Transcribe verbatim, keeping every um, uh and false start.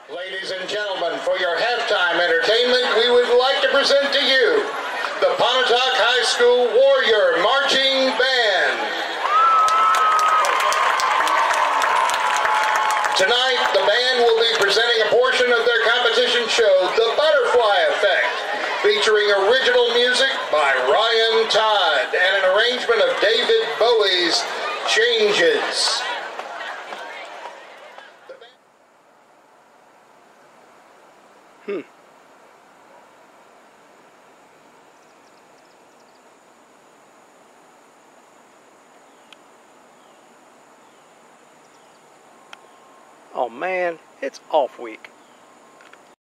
Ladies and gentlemen, for your halftime entertainment, we would like to present to you the Pontotoc High School Warrior Marching Band. Tonight, the band will be presenting a portion of their competition show, The Butterfly Effect, featuring original music by Ryan Todd and an arrangement of David Bowie's Changes. Hmm. Oh man, it's off week.